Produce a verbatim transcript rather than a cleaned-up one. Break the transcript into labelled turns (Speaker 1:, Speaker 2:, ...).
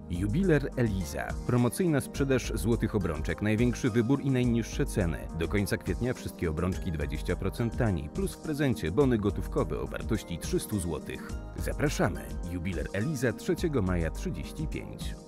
Speaker 1: Jubiler Eliza. Promocyjna sprzedaż złotych obrączek. Największy wybór i najniższe ceny. Do końca kwietnia wszystkie obrączki dwadzieścia procent taniej, plus w prezencie bony gotówkowe o wartości trzysta złotych. Zapraszamy. Jubiler Eliza trzeciego maja trzydzieści pięć.